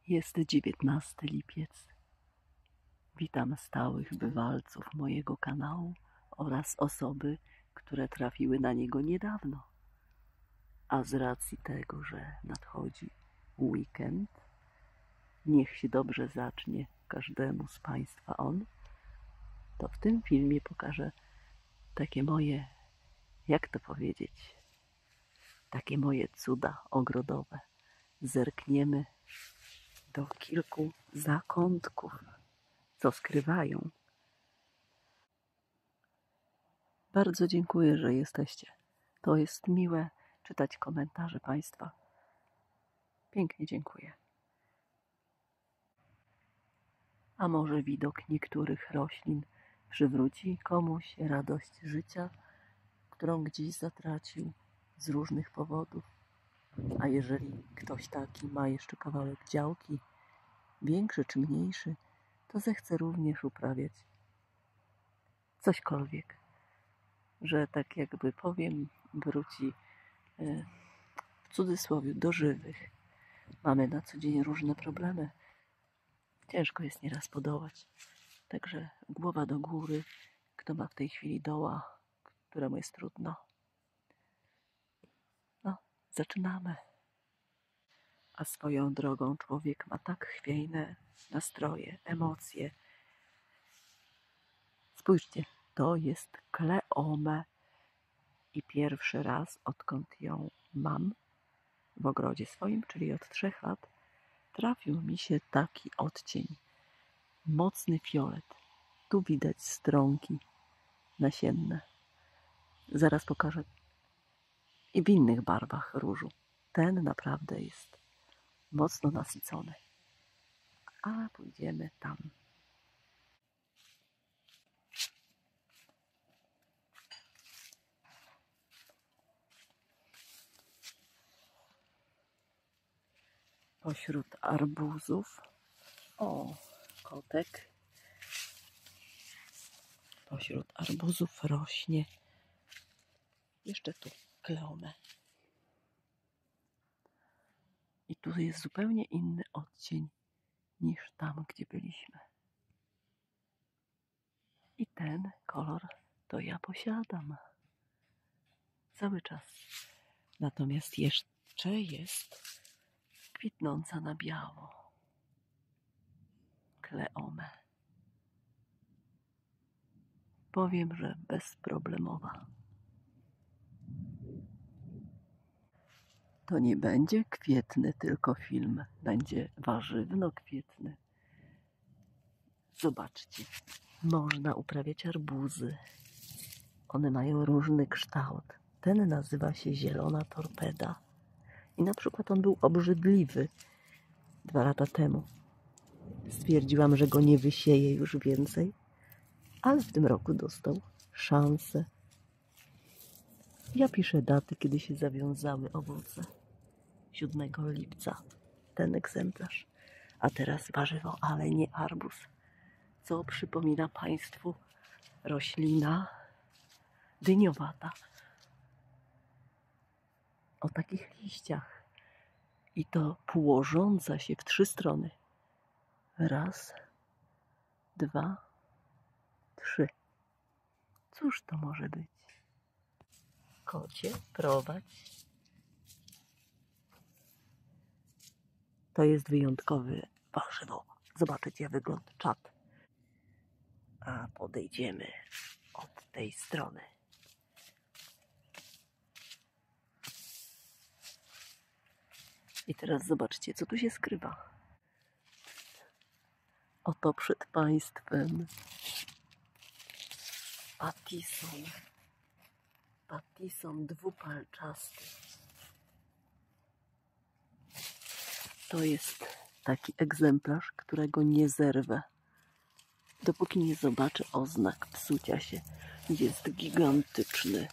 Jest 19 lipiec. Witam stałych bywalców mojego kanału oraz osoby, które trafiły na niego niedawno. A z racji tego, że nadchodzi weekend, niech się dobrze zacznie każdemu z Państwa on, to w tym filmie pokażę takie moje, jak to powiedzieć, takie moje cuda ogrodowe. Zerkniemy do kilku zakątków, co skrywają. Bardzo dziękuję, że jesteście. To jest miłe czytać komentarze Państwa. Pięknie dziękuję. A może widok niektórych roślin przywróci komuś radość życia, którą gdzieś zatracił z różnych powodów. A jeżeli ktoś taki ma jeszcze kawałek działki, większy czy mniejszy, to zechce również uprawiać cośkolwiek, że tak jakby powiem, wróci w cudzysłowie do żywych. Mamy na co dzień różne problemy. Ciężko jest nieraz podołać. Także głowa do góry. Kto ma w tej chwili doła, któremu jest trudno. No, zaczynamy. A swoją drogą człowiek ma tak chwiejne nastroje, emocje. Spójrzcie, to jest kleome i pierwszy raz, odkąd ją mam w ogrodzie swoim, czyli od 3 lat, trafił mi się taki odcień. Mocny fiolet. Tu widać strąki nasienne. Zaraz pokażę i w innych barwach różu. Ten naprawdę jest mocno nasycony. A pójdziemy tam. Pośród arbuzów. O, kotek. Pośród arbuzów rośnie jeszcze tu kleome. I tu jest zupełnie inny odcień niż tam, gdzie byliśmy. I ten kolor to ja posiadam. Cały czas. Natomiast jeszcze jest kwitnąca na biało. Kleome. Powiem, że bezproblemowa. To nie będzie kwietny tylko film. Będzie warzywno-kwietny. Zobaczcie. Można uprawiać arbuzy. One mają różny kształt. Ten nazywa się zielona torpeda. I na przykład on był obrzydliwy 2 lata temu. Stwierdziłam, że go nie wysieję już więcej, ale w tym roku dostał szansę. Ja piszę daty, kiedy się zawiązały owoce. 7 lipca ten egzemplarz. A teraz warzywo, ale nie arbuz. Co przypomina Państwu roślina dyniowata. O takich liściach. I to płożąca się w 3 strony. 1, 2, 3. Cóż to może być? Kocie, prowadź. To jest wyjątkowy warzywo. Zobaczycie wygląd czat. A podejdziemy od tej strony. I teraz zobaczcie, co tu się skrywa. Oto przed Państwem patison. Patison dwupalczasty. To jest taki egzemplarz, którego nie zerwę, dopóki nie zobaczę oznak psucia się. Jest gigantyczny.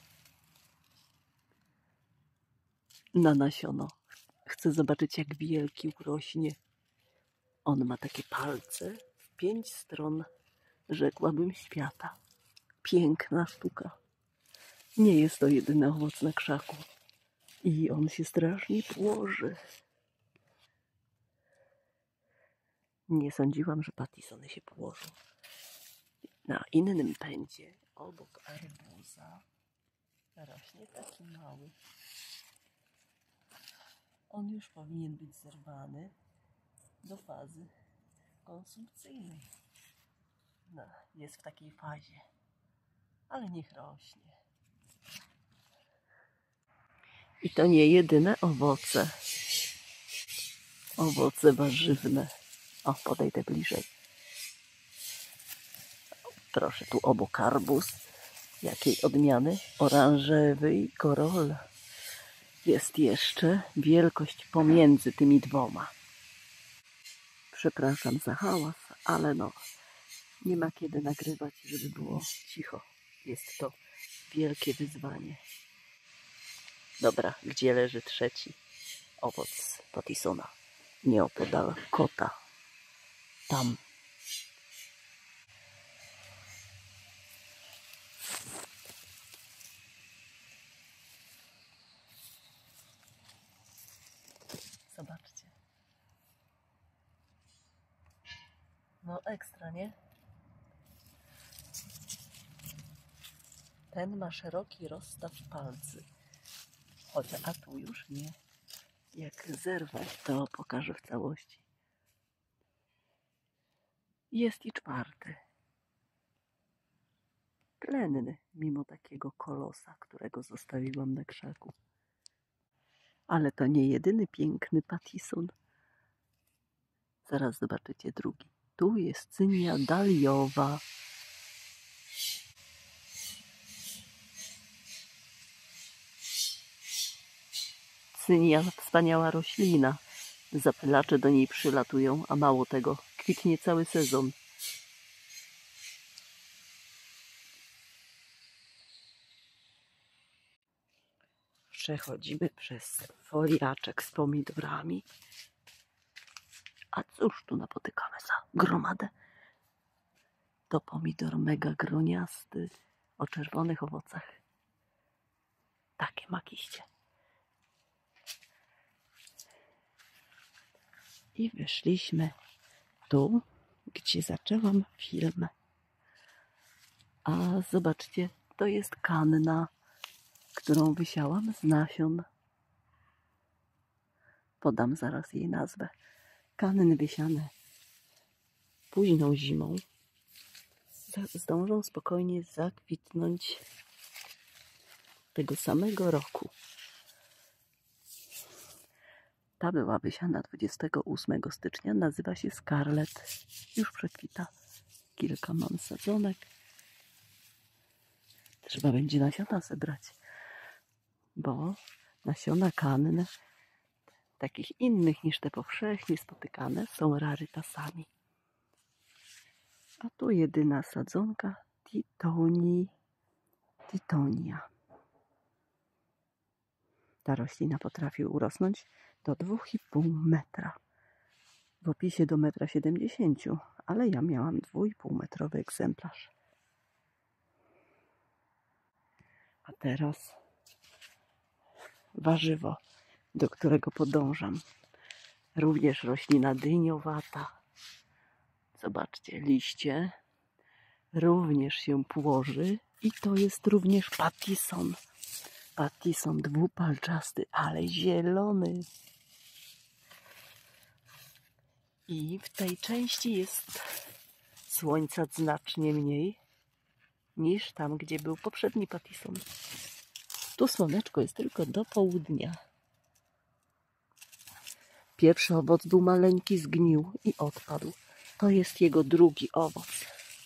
Na nasiono. Chcę zobaczyć, jak wielki urośnie. On ma takie palce w 5 stron, rzekłabym, świata. Piękna sztuka. Nie jest to jedyny owoc na krzaku. I on się strasznie płoży. Nie sądziłam, że patisony się położą. Na innym pędzie, obok arbuza, rośnie taki mały. On już powinien być zerwany do fazy konsumpcyjnej. No, jest w takiej fazie, ale niech rośnie. I to nie jedyne owoce. Owoce warzywne. O, podejdę bliżej. Proszę, tu obok arbuz. Jakiej odmiany? Oranżewy i Corolla. Jest jeszcze wielkość pomiędzy tymi dwoma. Przepraszam za hałas, ale no, nie ma kiedy nagrywać, żeby było cicho. Jest to wielkie wyzwanie. Dobra, gdzie leży trzeci owoc patisona? Nieopodal kota. Tam. Zobaczcie. No ekstra, nie? Ten ma szeroki rozstaw palcy. Chociaż, a tu już nie. Jak zerwać, to pokażę w całości. Jest i czwarty. Tlenny, mimo takiego kolosa, którego zostawiłam na krzaku. Ale to nie jedyny piękny patison. Zaraz zobaczycie drugi. Tu jest cynia daliowa. Cynia, wspaniała roślina. Zapylacze do niej przylatują, a mało tego, kwitnie cały sezon. Przechodzimy przez foliaczek z pomidorami. A cóż tu napotykamy za gromadę? To pomidor mega groniasty o czerwonych owocach. Takie ma kiście. I wyszliśmy tu, gdzie zaczęłam film. A zobaczcie, to jest kanna, którą wysiałam z nasion. Podam zaraz jej nazwę. Kanny wysiane późną zimą zdążą spokojnie zakwitnąć tego samego roku. Ta była wysiana 28 stycznia, nazywa się Scarlet. Już przekwita. Kilka mam sadzonek. Trzeba będzie nasiona zebrać, bo nasiona kann, takich innych niż te powszechnie spotykane, są rarytasami. A tu jedyna sadzonka Titonia. Ta roślina potrafi urosnąć do 2,5 metra. W opisie do 1,70 m, ale ja miałam 2,5-metrowy egzemplarz. A teraz warzywo, do którego podążam. Również roślina dyniowata. Zobaczcie, liście również się płoży i to jest również patison. Patison dwupalczasty, ale zielony. I w tej części jest słońca znacznie mniej niż tam, gdzie był poprzedni patison. Tu słoneczko jest tylko do południa. Pierwszy owoc był maleńki, zgnił i odpadł. To jest jego drugi owoc.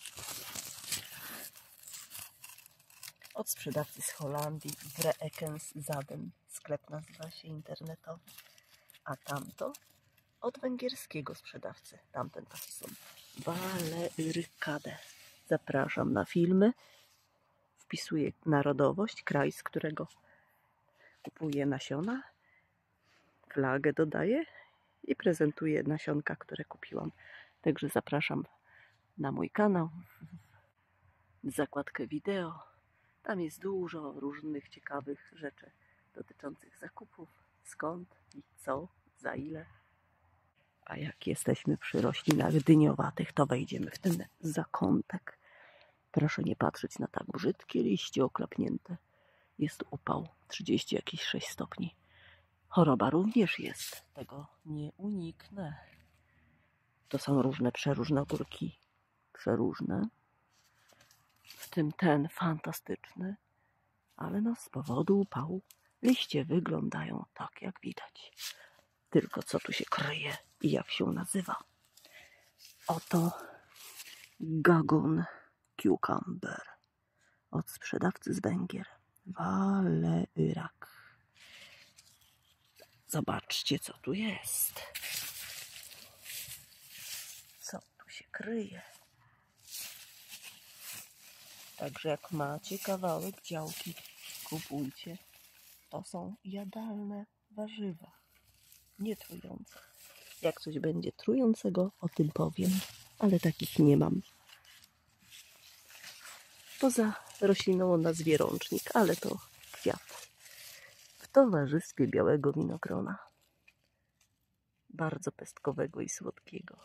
Od sprzedawcy z Holandii, Vreekenszaden. Sklep nazywa się internetowy. A tamto od węgierskiego sprzedawcy. Tamten patison. Valeyrkade. Zapraszam na filmy. Wpisuję narodowość, kraj, z którego kupuję nasiona. Flagę dodaję i prezentuję nasionka, które kupiłam. Także zapraszam na mój kanał, w zakładkę wideo. Tam jest dużo różnych ciekawych rzeczy dotyczących zakupów, skąd i co, za ile. A jak jesteśmy przy roślinach dyniowatych, to wejdziemy w ten zakątek. Proszę nie patrzeć na tak brzydkie liście oklapnięte. Jest upał, 30 jakieś 6 stopni. Choroba również jest, tego nie uniknę. To są różne, przeróżne ogórki. Przeróżne. W tym ten fantastyczny. Ale no z powodu upału liście wyglądają tak, jak widać. Tylko co tu się kryje i jak się nazywa? Oto Gagon Cucumber od sprzedawcy z Węgier. Waleurak. Zobaczcie, co tu jest. Co tu się kryje. Także jak macie kawałek działki, kupujcie. To są jadalne warzywa. Nie trujące. Jak coś będzie trującego, o tym powiem. Ale takich nie mam. Poza rośliną o nazwie rącznik, ale to kwiat. W towarzystwie białego winogrona. Bardzo pestkowego i słodkiego.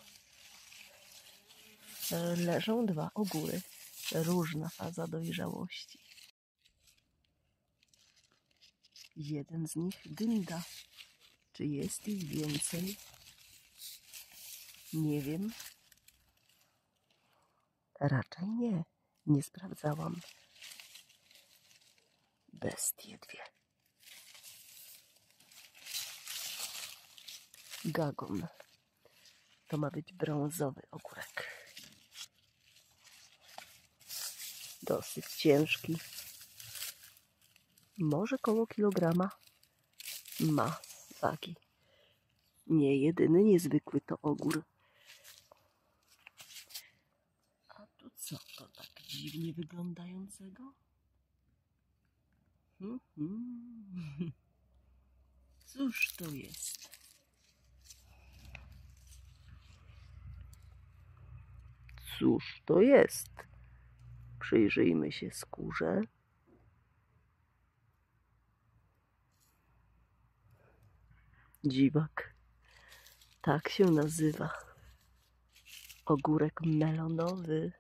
Leżą 2 ogóry. Różna faza dojrzałości. Jeden z nich dynda. Czy jest ich więcej? Nie wiem. Raczej nie. Nie sprawdzałam. Bestie 2. Gagon. To ma być brązowy ogórek. Dosyć ciężki. Może koło kilograma. Ma wagi. Nie jedyny niezwykły to ogór. A tu co to tak dziwnie wyglądającego? Cóż to jest? Cóż to jest? Przyjrzyjmy się skórze. Dziwak. Tak się nazywa. Ogórek melonowy.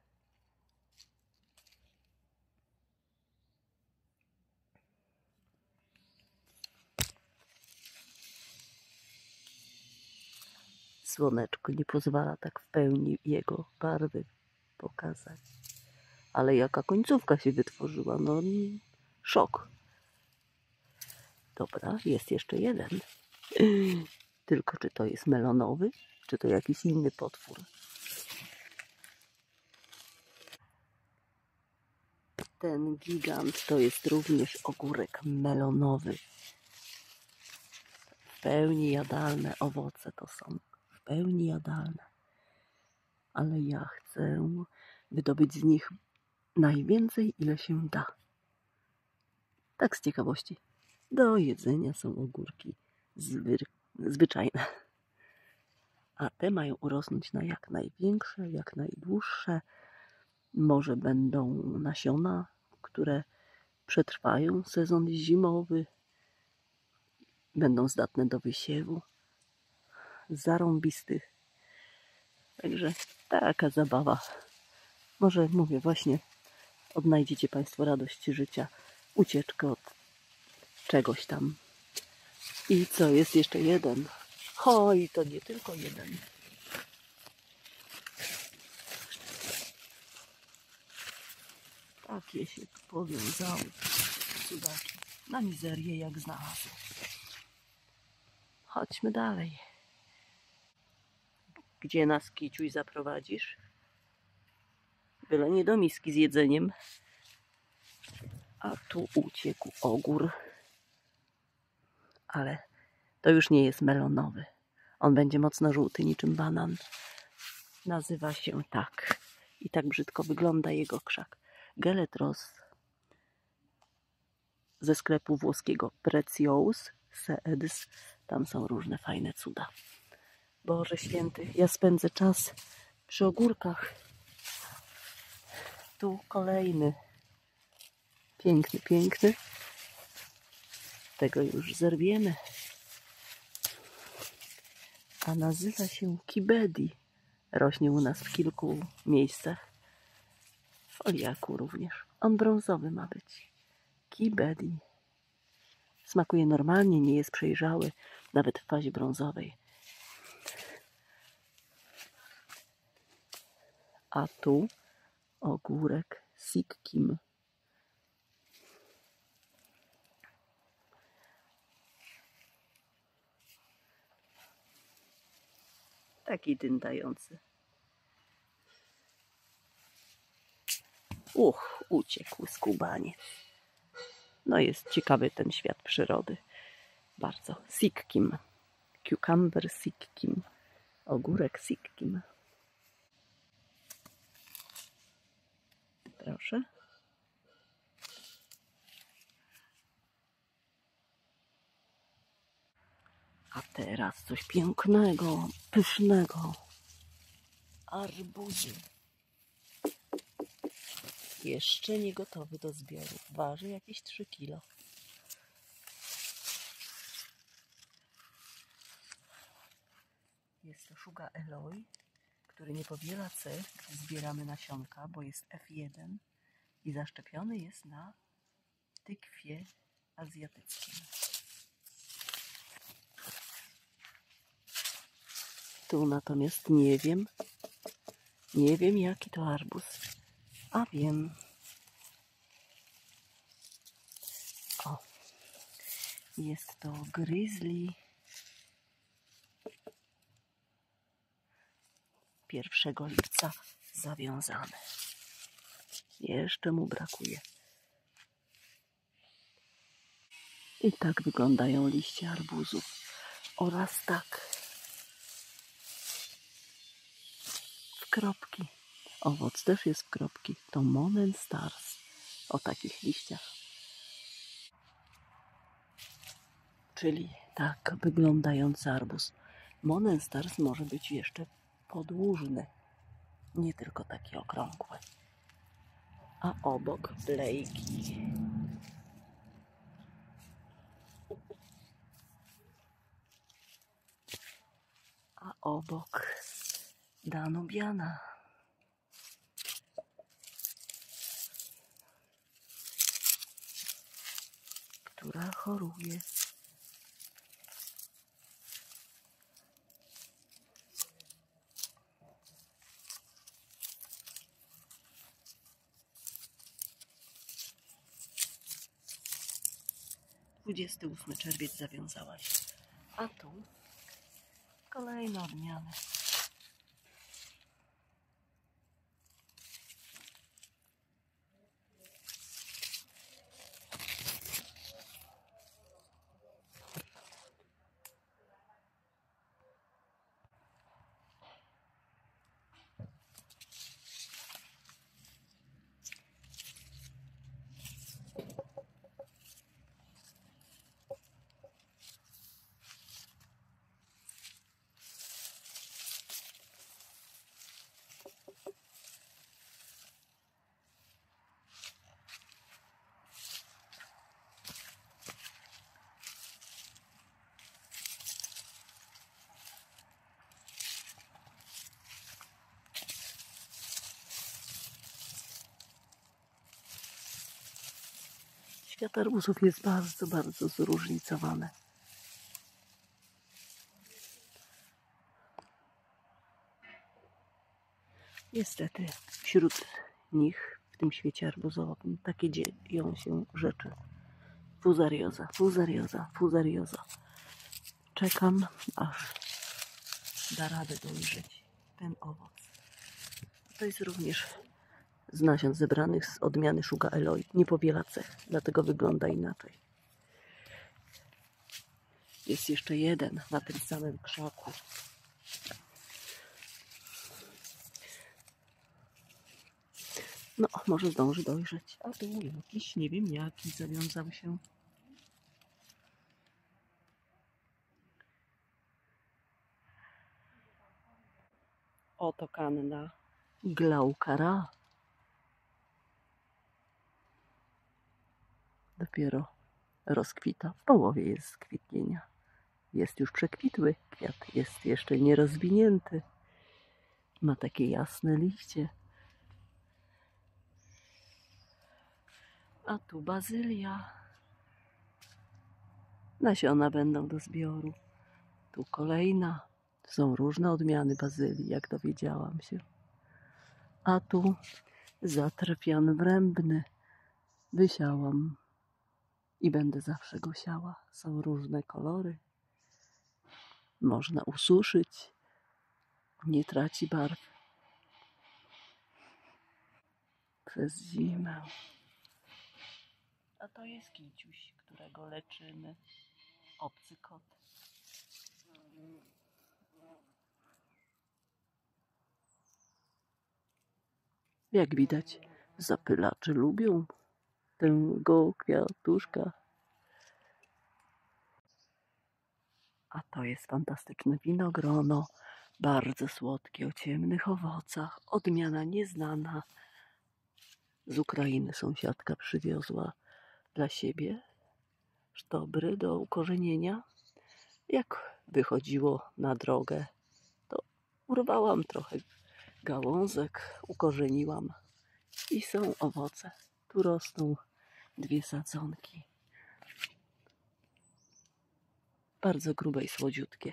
Słoneczko nie pozwala tak w pełni jego barwy pokazać. Ale jaka końcówka się wytworzyła? No, szok. Dobra, jest jeszcze jeden. Tylko czy to jest melonowy, czy to jakiś inny potwór? Ten gigant to jest również ogórek melonowy. W pełni jadalne owoce to są. W pełni jadalne. Ale ja chcę wydobyć z nich najwięcej, ile się da. Tak z ciekawości. Do jedzenia są ogórki zwyczajne. A te mają urosnąć na jak największe, jak najdłuższe. Może będą nasiona, które przetrwają sezon zimowy. Będą zdatne do wysiewu. Zarąbistych. Także taka zabawa. Może mówię właśnie, odnajdziecie Państwo radość życia. Ucieczkę od czegoś tam. I co, jest jeszcze jeden. I to nie tylko jeden. Takie się tu powiązały cudaki. Na mizerię jak znalazł. Chodźmy dalej. Gdzie nas, Kiciuś, zaprowadzisz? Byle nie do miski z jedzeniem. A tu uciekł ogór. Ale to już nie jest melonowy. On będzie mocno żółty, niczym banan. Nazywa się tak. I tak brzydko wygląda jego krzak. Geletros ze sklepu włoskiego Precious Seeds. Tam są różne fajne cuda. Boże święty, ja spędzę czas przy ogórkach. Tu kolejny. Piękny, piękny. Tego już zerwiemy. a nazywa się kibedi. Rośnie u nas w kilku miejscach. W foliaku również. On brązowy ma być. Kibedi. Smakuje normalnie, nie jest przejrzały, nawet w fazie brązowej. A tu ogórek sikkim. Taki dyndający. Uciekł skubaniec. No jest ciekawy ten świat przyrody. Bardzo. Sikkim. Cucumber sikkim. Ogórek sikkim. Proszę. A teraz coś pięknego, pysznego. Arbuzy. Jeszcze nie gotowy do zbioru. Waży jakieś 3 kilo. Jest to Sugar Eloy, który nie powiela cech, gdy zbieramy nasionka, bo jest F1 i zaszczepiony jest na tykwie azjatyckim. Tu natomiast nie wiem jaki to arbuz, a wiem. O, jest to Grizzly 1 lipca zawiązane. Jeszcze mu brakuje. I tak wyglądają liście arbuzów. Oraz tak. W kropki. Owoc też jest w kropki. To Monen Stars. O takich liściach. Czyli tak wyglądający arbuz. Monen Stars może być jeszcze podłużny. Nie tylko taki okrągły. A obok Blakey. A obok Danubiana. Która choruje. Czerwiec zawiązała się. A tu kolejne odmiany. Świat arbuzów jest bardzo, bardzo zróżnicowany. Niestety wśród nich, w tym świecie arbuzowym, takie dzieją się rzeczy. Fuzarioza, fuzarioza, fuzarioza. Czekam, aż da radę dojrzeć ten owoc. To jest również z nasion zebranych z odmiany Sugar Eloy. Nie powiela cech, dlatego wygląda inaczej. Jest jeszcze jeden na tym samym krzaku. No, może zdąży dojrzeć. A tu jakiś, nie wiem jaki, zawiązał się. Oto kanna Glaucara. Dopiero rozkwita. W połowie jest kwitnienia. jest już przekwitły. Kwiat jest jeszcze nierozwinięty. Ma takie jasne liście. A tu bazylia. Nasiona będą do zbioru. Tu kolejna. Są różne odmiany bazylii, jak dowiedziałam się. A tu zatrapian wrębny. Wysiałam i będę zawsze go siała. Są różne kolory. Można ususzyć. Nie traci barw przez zimę. A to jest kiciuś, którego leczymy. Obcy kot. Jak widać, zapylacze lubią tego kwiatuszka. A to jest fantastyczne winogrono. Bardzo słodkie, o ciemnych owocach. Odmiana nieznana. Z Ukrainy sąsiadka przywiozła dla siebie sztobry do ukorzenienia. Jak wychodziło na drogę, to urwałam trochę gałązek, ukorzeniłam i są owoce. Tu rosną 2 sadzonki. Bardzo grube i słodziutkie.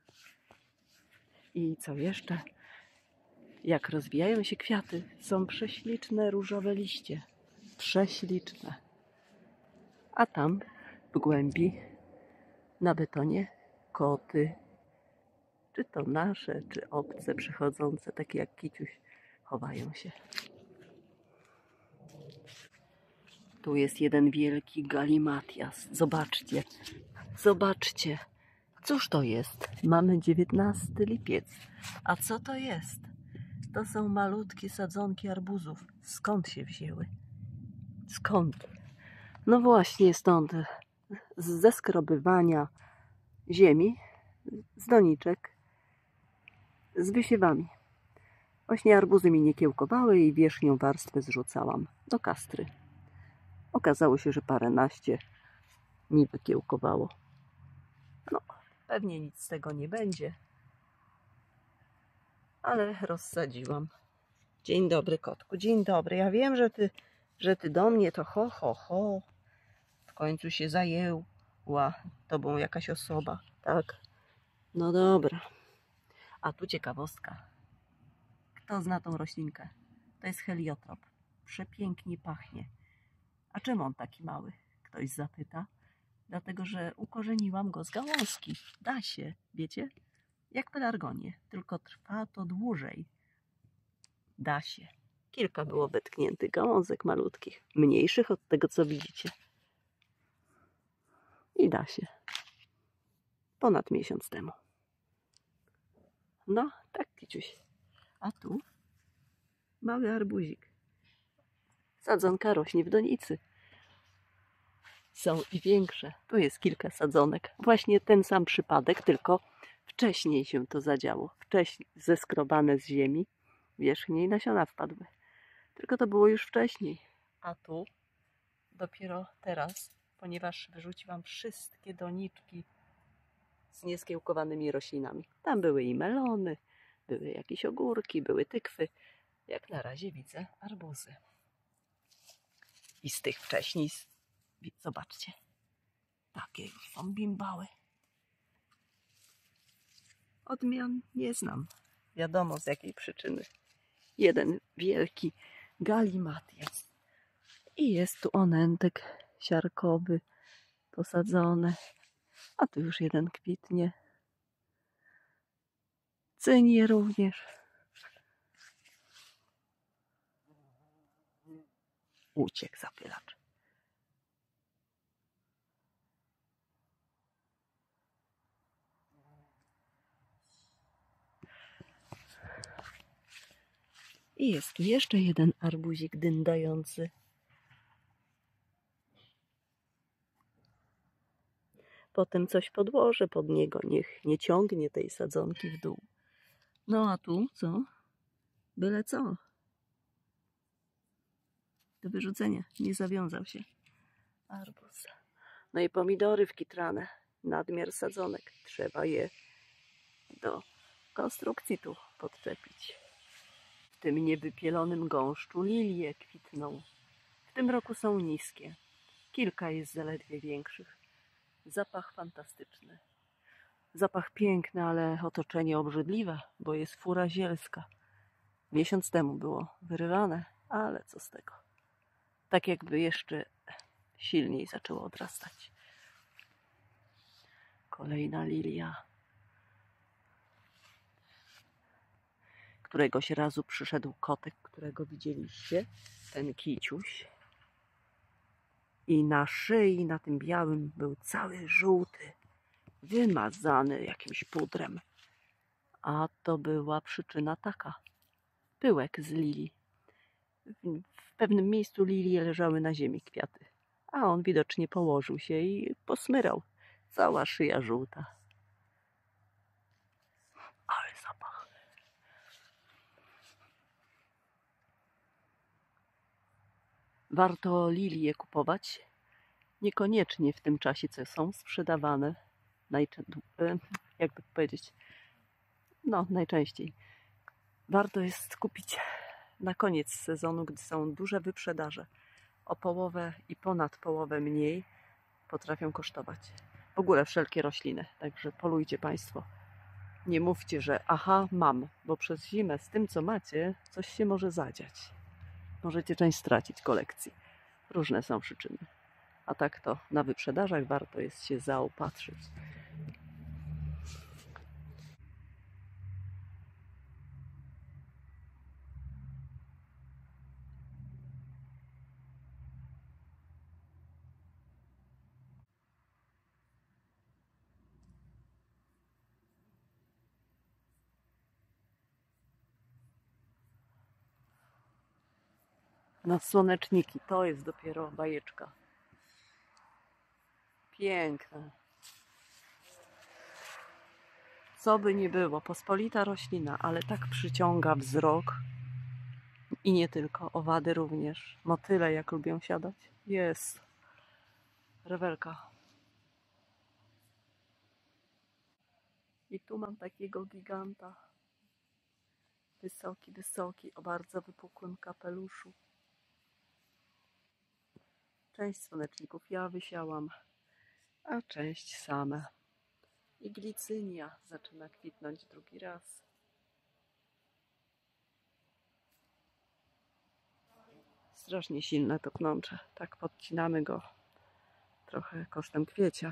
I co jeszcze? Jak rozwijają się kwiaty, są prześliczne różowe liście. Prześliczne. A tam w głębi na betonie koty. Czy to nasze, czy obce przychodzące, takie jak kiciuś, chowają się. Tu jest jeden wielki galimatias. Zobaczcie. Zobaczcie. Cóż to jest? Mamy 19 lipiec. A co to jest? To są malutkie sadzonki arbuzów. Skąd się wzięły? Skąd? No właśnie stąd. Ze skrobywania ziemi, z doniczek, z wysiewami. Właśnie arbuzy mi nie kiełkowały i wierzchnią warstwę zrzucałam do kastry. Okazało się, że paręnaście mi wykiełkowało. No, pewnie nic z tego nie będzie, ale rozsadziłam. Dzień dobry, kotku, dzień dobry. Ja wiem, że ty do mnie to ho, ho, ho. W końcu się zajęła tobą jakaś osoba, tak? No dobra. A tu ciekawostka. Kto zna tą roślinkę? To jest heliotrop. Przepięknie pachnie. A czemu on taki mały? Ktoś zapyta. Dlatego, że ukorzeniłam go z gałązki. Da się, wiecie? Jak pelargonie, tylko trwa to dłużej. Da się. Kilka było wetkniętych gałązek malutkich, mniejszych od tego, co widzicie. I da się. Ponad miesiąc temu. No, tak, kiciuś. A tu mały arbuzik. Sadzonka rośnie w donicy. Są i większe. Tu jest kilka sadzonek. Właśnie ten sam przypadek, tylko wcześniej się to zadziało. Wcześniej zeskrobane z ziemi. Wierzchnie i nasiona wpadły. Tylko to było już wcześniej. A tu dopiero teraz, ponieważ wyrzuciłam wszystkie doniczki z nieskiełkowanymi roślinami. Tam były i melony, były jakieś ogórki, były tykwy. Jak na razie widzę arbuzy. I z tych wcześniej, zobaczcie, takie już są bimbały. Odmian nie znam. Wiadomo z jakiej przyczyny. Jeden wielki galimatias. I jest tu onentek siarkowy posadzony. A tu już jeden kwitnie. Cynie również. Uciekł zapylacz. I jest tu jeszcze jeden arbuzik dyndający. Potem coś podłożę pod niego, niech nie ciągnie tej sadzonki w dół. No a tu co? Byle co. Do wyrzucenia. Nie zawiązał się arbuz. No i pomidory wkitrane. nadmiar sadzonek. Trzeba je do konstrukcji tu podczepić. W tym niewypielonym gąszczu lilie kwitną. W tym roku są niskie. Kilka jest zaledwie większych. Zapach fantastyczny. Zapach piękny, ale otoczenie obrzydliwe, bo jest fura zielska. Miesiąc temu było wyrywane, ale co z tego. Tak jakby jeszcze silniej zaczęło odrastać. Kolejna lilia. Któregoś razu przyszedł kotek, którego widzieliście, ten kiciuś. I na szyi, na tym białym, był cały żółty, wymazany jakimś pudrem. A to była przyczyna taka. Pyłek z lilii. W pewnym miejscu lilie leżały na ziemi, kwiaty. A on widocznie położył się i posmyrał. Cała szyja żółta. Ale zapach. Warto lilie kupować. Niekoniecznie w tym czasie, co są sprzedawane. Jakby powiedzieć, najczęściej. Warto jest kupić na koniec sezonu, gdy są duże wyprzedaże. O połowę i ponad połowę mniej potrafią kosztować. W ogóle wszelkie rośliny. Także polujcie Państwo. Nie mówcie, że aha, mam, bo przez zimę z tym, co macie, coś się może zadziać. Możecie część stracić kolekcji. Różne są przyczyny. A tak to na wyprzedażach warto jest się zaopatrzyć. Słoneczniki to jest dopiero bajeczka. Piękne. Co by nie było, pospolita roślina, ale tak przyciąga wzrok. I nie tylko, owady również. Motyle jak lubią siadać. Jest. Rewelka. I tu mam takiego giganta. Wysoki, wysoki, o bardzo wypukłym kapeluszu. Część słoneczników ja wysiałam, a część same. I glicynia zaczyna kwitnąć drugi raz. Strasznie silne to pnącze. Tak podcinamy go trochę kosztem kwiecia.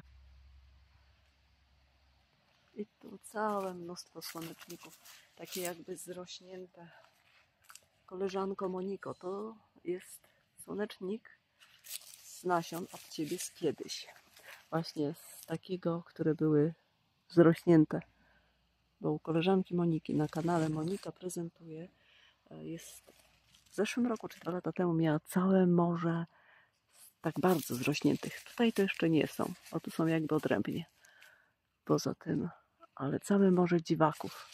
I tu całe mnóstwo słoneczników, takie jakby zrośnięte. Koleżanko Moniko, to jest słonecznik z nasion od Ciebie z kiedyś. Właśnie z takiego, które były zrośnięte. Bo u koleżanki Moniki na kanale Monika prezentuje, jest w zeszłym roku czy 2 lata temu miała całe morze tak bardzo zrośniętych. Tutaj to jeszcze nie są, o tu są jakby odrębnie. Poza tym, ale całe morze dziwaków.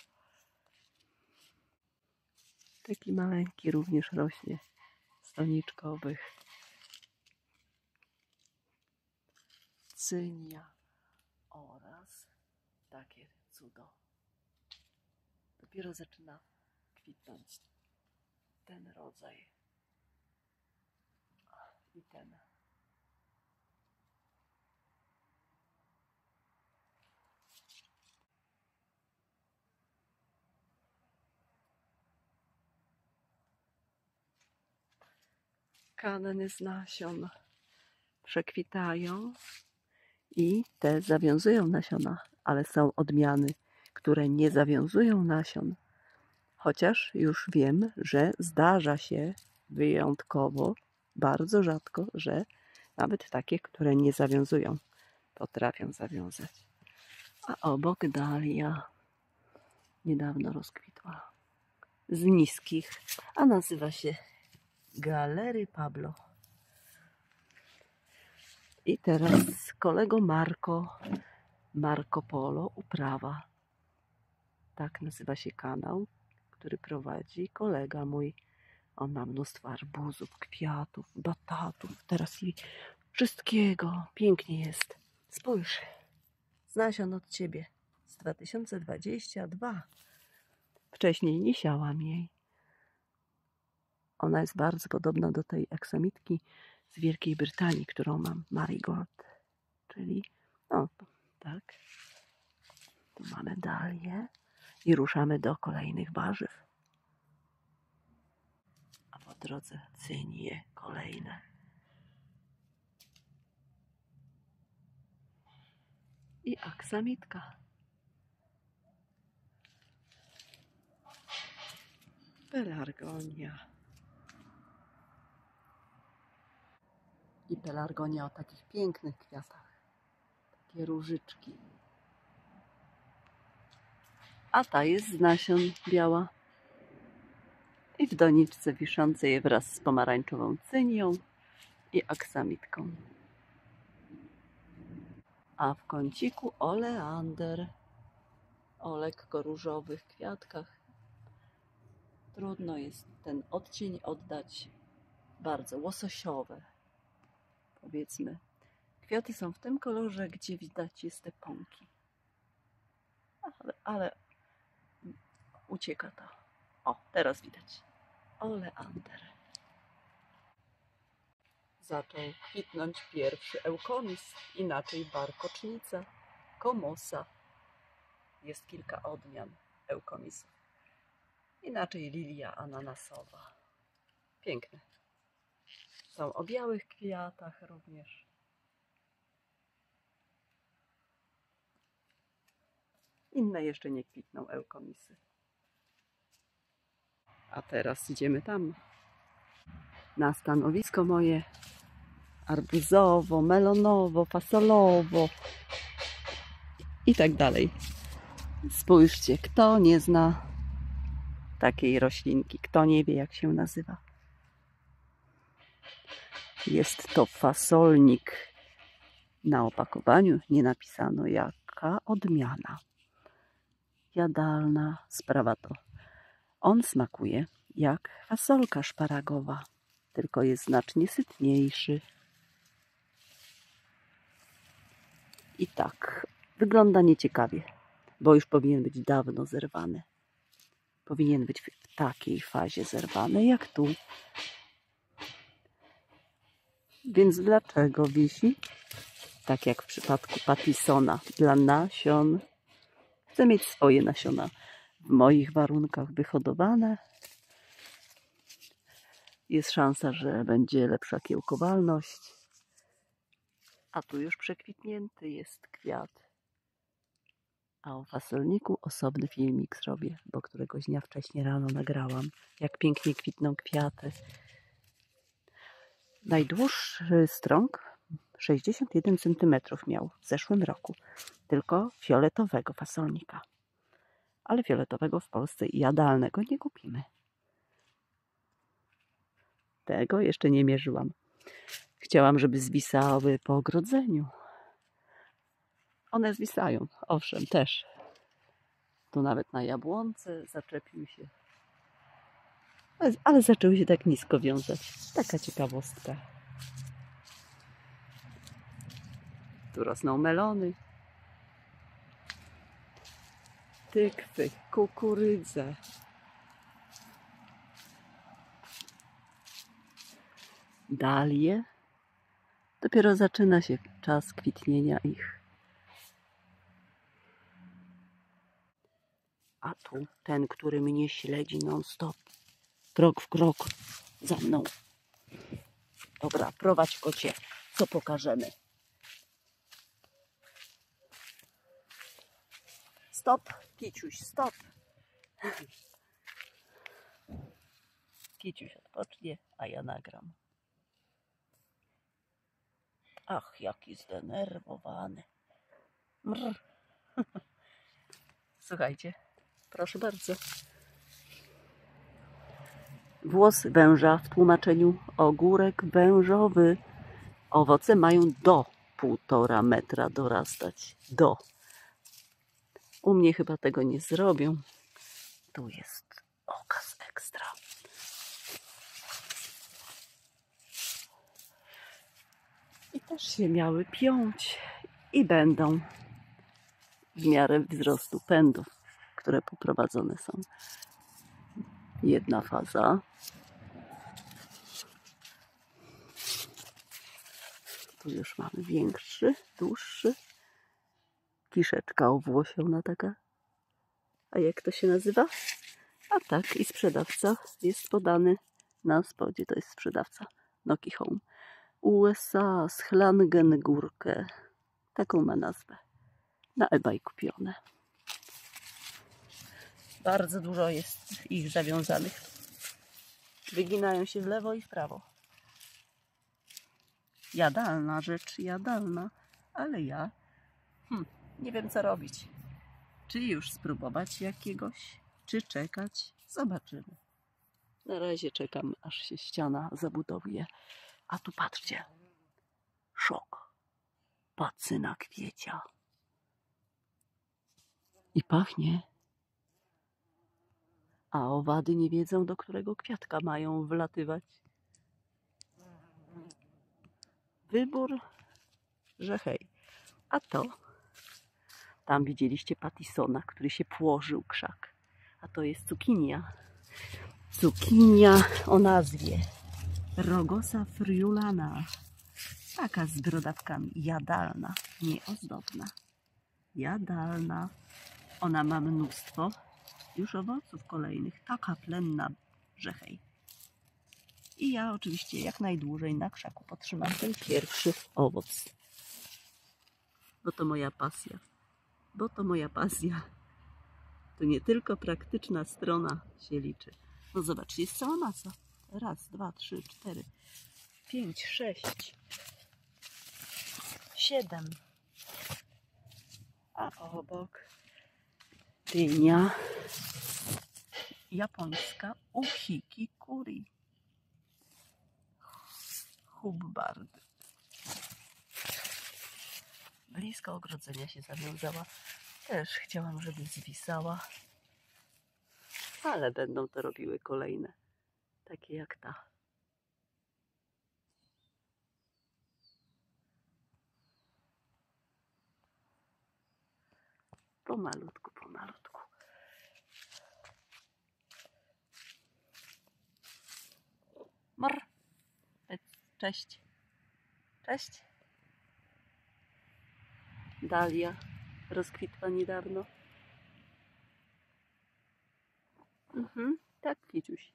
Taki maleńki również rośnie, stoniczkowych. Cynia oraz takie cudo. Dopiero zaczyna kwitnąć ten rodzaj i ten. Kaneny z nasion przekwitają i te zawiązują nasiona, ale są odmiany, które nie zawiązują nasion. Chociaż już wiem, że zdarza się wyjątkowo, bardzo rzadko, że nawet takie, które nie zawiązują, potrafią zawiązać. A obok dalia niedawno rozkwitła. Z niskich, a nazywa się Galery Pablo. I teraz z kolego Marco Polo uprawa. Tak nazywa się kanał, który prowadzi kolega mój. On ma mnóstwo arbuzów, kwiatów, batatów, teraz i wszystkiego. Pięknie jest. Spójrz. z nasion od Ciebie z 2022. Wcześniej nie siałam jej. Ona jest bardzo podobna do tej aksamitki z Wielkiej Brytanii, którą mam, Marigold. Czyli, no tak, tu mamy dalię i ruszamy do kolejnych warzyw. A po drodze cynie kolejne. I aksamitka. Pelargonia. I pelargonia o takich pięknych kwiatach. Takie różyczki. A ta jest z nasion biała. I w doniczce wiszącej wraz z pomarańczową cynią i aksamitką. A w kąciku oleander o lekko różowych kwiatkach. Trudno jest ten odcień oddać, bardzo łososiowe, powiedzmy. Kwiaty są w tym kolorze, gdzie widać jest te pąki. Ale ucieka to. O, teraz widać. Oleander. Zaczął kwitnąć pierwszy eukomis, inaczej warkocznica, komosa. Jest kilka odmian eukomisów. Inaczej lilia ananasowa. Piękne. Są o białych kwiatach również. Inne jeszcze nie kwitną eukomisy. A teraz idziemy tam. Na stanowisko moje arbuzowo, melonowo, fasolowo i tak dalej. Spójrzcie, kto nie zna takiej roślinki, kto nie wie, jak się nazywa. Jest to fasolnik. Na opakowaniu nie napisano, jaka odmiana. Jadalna sprawa to. On smakuje jak fasolka szparagowa, tylko jest znacznie sytniejszy. I tak, wygląda nieciekawie, bo już powinien być dawno zerwany. Powinien być w takiej fazie zerwany jak tu. Więc dlaczego wisi? Tak jak w przypadku Pattisona, dla nasion. Chcę mieć swoje nasiona w moich warunkach wyhodowane. Jest szansa, że będzie lepsza kiełkowalność. A tu już przekwitnięty jest kwiat. A o fasolniku osobny filmik zrobię, bo któregoś dnia wcześniej rano nagrałam, jak pięknie kwitną kwiaty. Najdłuższy strąg 61 cm miał w zeszłym roku. Tylko fioletowego fasolnika. Ale fioletowego w Polsce i jadalnego nie kupimy. Tego jeszcze nie mierzyłam. Chciałam, żeby zwisały po ogrodzeniu. One zwisają, owszem, też. Tu nawet na jabłonce zaczepił się. Ale zaczęły się tak nisko wiązać. Taka ciekawostka. Tu rosną melony, tykwy, kukurydze. Dalie. Dopiero zaczyna się czas kwitnienia ich. A tu ten, który mnie śledzi non-stop. Krok w krok za mną. Dobra, prowadź kocie, co pokażemy. Stop, Kiciuś, stop. Kiciuś odpocznie, a ja nagram. Ach, jaki zdenerwowany. Mrr. Słuchajcie, proszę bardzo. Włos węża w tłumaczeniu ogórek wężowy. Owoce mają do 1,5 metra dorastać. U mnie chyba tego nie zrobią. Tu jest okaz ekstra. I też się miały piąć. I będą. w miarę wzrostu pędów, które poprowadzone są. Jedna faza. Tu już mamy większy, dłuższy. Kiszeczka owłosiona taka. A jak to się nazywa? A tak, i sprzedawca jest podany na spodzie. To jest sprzedawca Noki Home. USA Schlangengurke. Taką ma nazwę. Na eBay kupione. Bardzo dużo jest ich zawiązanych. Wyginają się w lewo i w prawo. Jadalna rzecz, jadalna. Ale ja nie wiem, co robić. Czy już spróbować jakiegoś, czy czekać? Zobaczymy. Na razie czekam, aż się ściana zabudowuje. A tu patrzcie. Szok. Pacyna kwiecia. I pachnie. A owady nie wiedzą, do którego kwiatka mają wlatywać. Wybór, że hej. A to, tam widzieliście Pattisona, który się płożył krzak. A to jest cukinia. Cukinia o nazwie Rogosa friulana. Taka z brodawkami. Jadalna, nieozdobna. Jadalna. Ona ma mnóstwo już owoców kolejnych. Taka plenna, że hej. I ja oczywiście jak najdłużej na krzaku potrzymam ten pierwszy owoc. Bo to moja pasja. Bo to moja pasja. To nie tylko praktyczna strona się liczy. No zobaczcie, jest cała masa. Raz, dwa, trzy, cztery, 5, 6, 7. A obok dynia japońska Uhiki Kuri. Hubbard. Blisko ogrodzenia się zawiązała. Też chciałam, żeby zwisała. Ale będą to robiły kolejne. Takie jak ta. Pomalutku, pomalutku. Mor. Cześć. Cześć. Dalia rozkwitła niedawno. Tak, Kiciuś.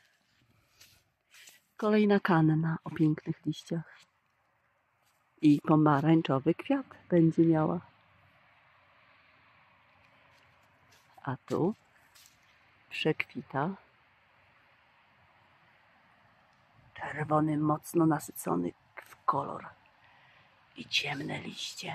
Kolejna kanna o pięknych liściach. I pomarańczowy kwiat będzie miała. A tu przekwita czerwony, mocno nasycony w kolor i ciemne liście.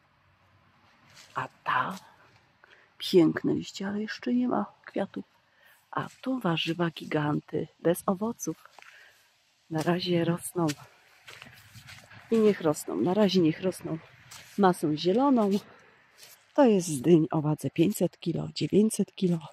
A ta piękne liście, ale jeszcze nie ma kwiatu. A tu warzywa giganty, bez owoców. Na razie rosną. I niech rosną. Na razie niech rosną masą zieloną. To jest z dyń o wadze 500 kg, 900 kg.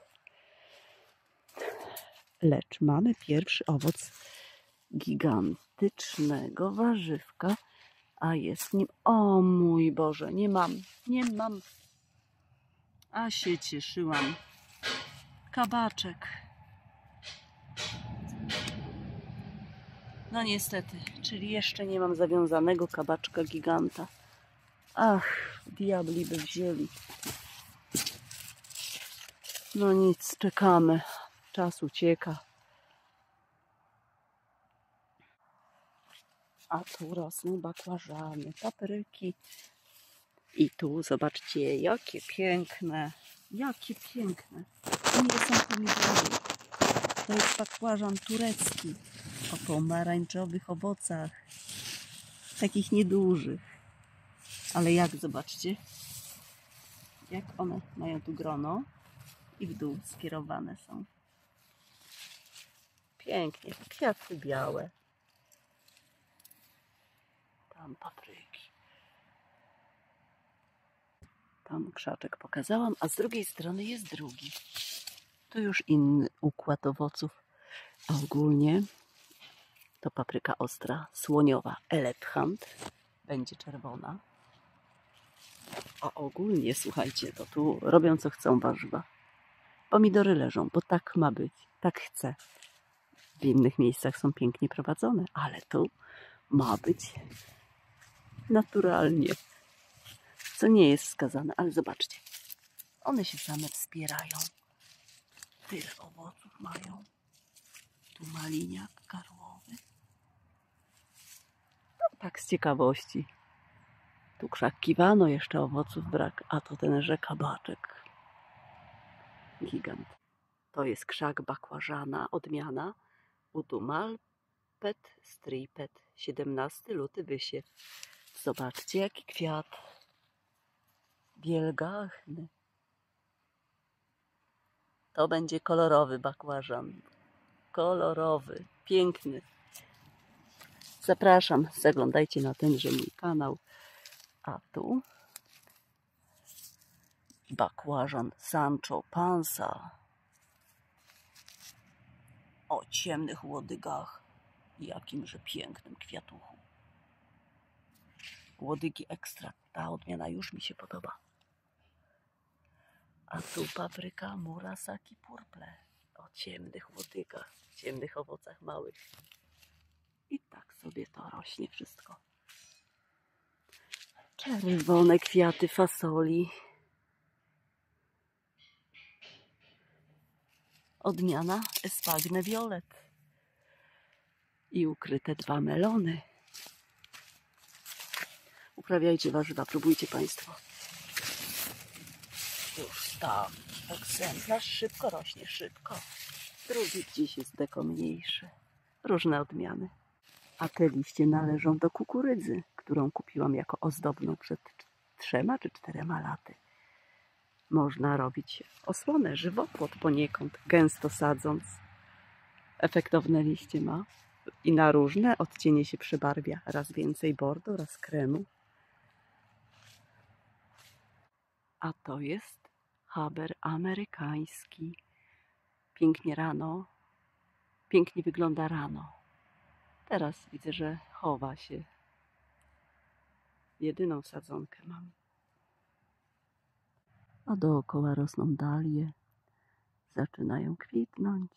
Lecz mamy pierwszy owoc gigantycznego warzywka, a jest w nim... O mój Boże, nie mam. A się cieszyłam. Kabaczek. No niestety, czyli jeszcze nie mam zawiązanego kabaczka giganta. Ach, diabli by wzięli. No nic, czekamy. Czas ucieka. A tu rosną bakłażany, papryki. I tu zobaczcie, jakie piękne. Jakie piękne. To nie są pomidory. To jest bakłażan turecki. O pomarańczowych owocach. Takich niedużych. Ale jak, zobaczcie. Jak one mają tu grono. I w dół skierowane są. Pięknie. Kwiaty białe. Tam papryki. Tam krzaczek pokazałam, a z drugiej strony jest drugi. Tu już inny układ owoców. A ogólnie to papryka ostra, słoniowa, elephant. Będzie czerwona. A ogólnie, słuchajcie, to tu robią co chcą warzywa. Pomidory leżą, bo tak ma być, tak chcę. W innych miejscach są pięknie prowadzone, ale tu ma być naturalnie. Co nie jest wskazane, ale zobaczcie. One się same wspierają. Tyle owoców mają. Tu maliniak karłowy. No, tak z ciekawości. Tu krzak kiwano, jeszcze owoców brak, a to tenże kabaczek. Gigant. To jest krzak bakłażana, odmiana Udumalpet stripet. 17 luty wysiew. Zobaczcie, jaki kwiat. Wielgachny. To będzie kolorowy bakłażan. Kolorowy, piękny. Zapraszam, zaglądajcie na tenże mój kanał. A tu bakłażan Sancho Panza. O ciemnych łodygach. Jakimże pięknym kwiatuchu. Łodygi ekstra. Ta odmiana już mi się podoba. A tu papryka Murasaki Purple. O ciemnych łodygach, ciemnych owocach małych. I tak sobie to rośnie wszystko. Czerwone kwiaty fasoli. Odmiana Espagne Violet. I ukryte 2 melony. Uprawiajcie warzywa, próbujcie Państwo. Już tam egzemplarz szybko rośnie, szybko. Drugi gdzieś jest deko mniejszy. Różne odmiany. A te liście należą do kukurydzy, którą kupiłam jako ozdobną przed 3 czy 4 laty. Można robić osłonę, żywopłot poniekąd, gęsto sadząc. Efektowne liście ma i na różne odcienie się przebarwia. Raz więcej bordo, raz kremu. A to jest haber amerykański. Pięknie rano, pięknie wygląda rano. Teraz widzę, że chowa się. Jedyną sadzonkę mam. A dookoła rosną dalie. Zaczynają kwitnąć.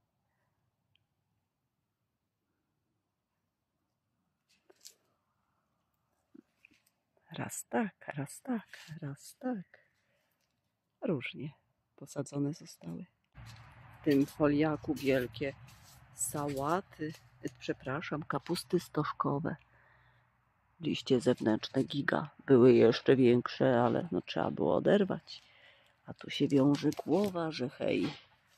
Raz tak, raz tak, raz tak. Różnie posadzone zostały. W tym foliaku wielkie sałaty, przepraszam, kapusty stożkowe. Liście zewnętrzne giga. Były jeszcze większe, ale no trzeba było oderwać. A tu się wiąże głowa, że hej.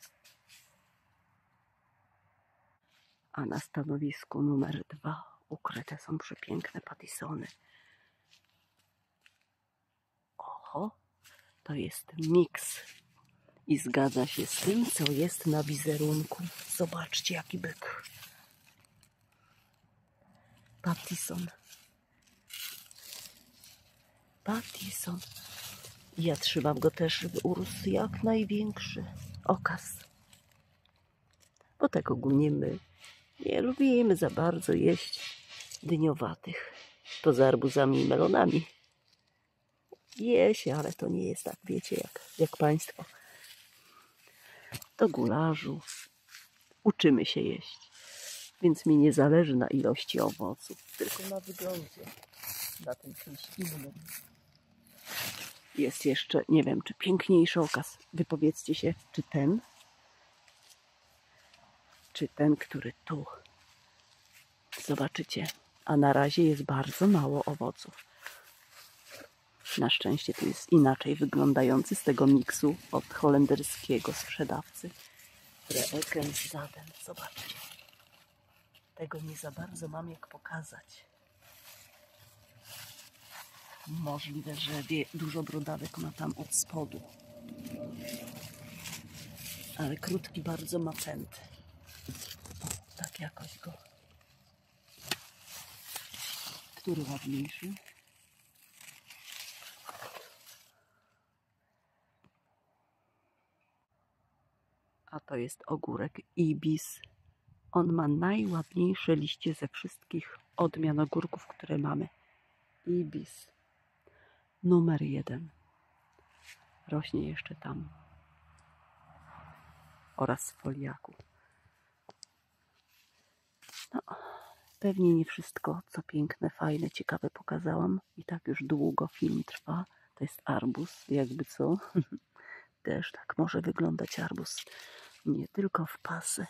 A na stanowisku numer 2 ukryte są przepiękne patisony. Oho, to jest miks. I zgadza się z tym, co jest na wizerunku. Zobaczcie, jaki byk. Patison. Patison. Ja trzymam go też, żeby urósł jak największy okaz. Bo tak ogólnie my nie lubimy za bardzo jeść dyniowatych. Poza arbuzami i melonami. Je się, ale to nie jest tak, wiecie, jak Państwo. Do gularzu uczymy się jeść. Więc mi nie zależy na ilości owoców, tylko na wyglądzie. Na tym czymś innym. Jest jeszcze, nie wiem, czy piękniejszy okaz. Wypowiedzcie się, czy ten, który tu. Zobaczycie. A na razie jest bardzo mało owoców. Na szczęście to jest inaczej wyglądający z tego miksu od holenderskiego sprzedawcy. Reekenzaden. Zobaczcie. Tego nie za bardzo mam jak pokazać. Możliwe, że dużo brodawek ma tam od spodu. Ale krótki bardzo ma pęd. O, tak jakoś go. Który ładniejszy? A to jest ogórek Ibis. On ma najładniejsze liście ze wszystkich odmian ogórków, które mamy. Ibis. numer 1. Rośnie jeszcze tam. Oraz w foliaku. No, pewnie nie wszystko, co piękne, fajne, ciekawe pokazałam. I tak już długo film trwa. To jest arbuz, jakby co. Też tak może wyglądać arbuz. Nie tylko w pasy.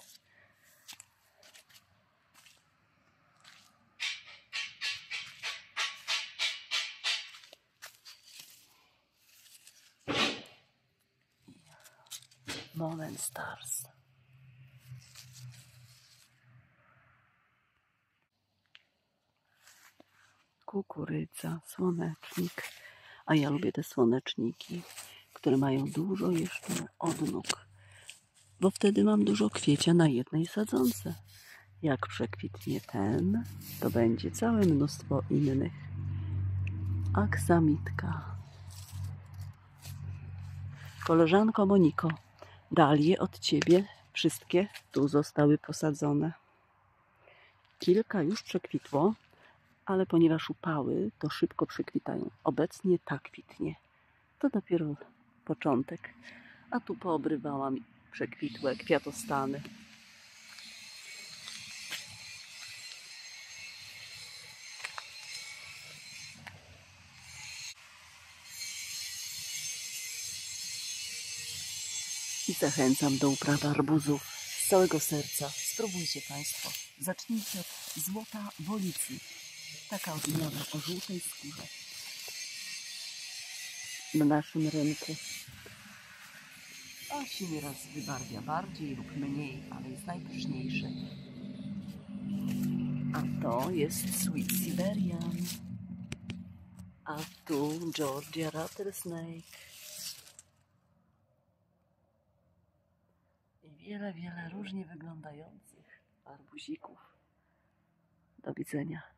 Moment Stars. Kukurydza, słonecznik. A ja lubię te słoneczniki, które mają dużo jeszcze odnóg. Bo wtedy mam dużo kwiecia na jednej sadzonce. Jak przekwitnie ten, to będzie całe mnóstwo innych. Aksamitka. Koleżanko Moniko, dalie od Ciebie wszystkie tu zostały posadzone. Kilka już przekwitło, ale ponieważ upały, to szybko przekwitają. Obecnie tak kwitnie. To dopiero początek. A tu poobrywałam przekwitłe kwiatostany. I zachęcam do uprawy arbuzów z całego serca. Spróbujcie Państwo. Zacznijcie od złota wolicji. Taka odmiana o żółtej skórze. Na naszym rynku. On się nieraz wybarwia bardziej lub mniej, ale jest najpyszniejszy. A to jest Sweet Siberian. A tu Georgia Rattlesnake. I wiele różnie wyglądających arbuzików. Do widzenia.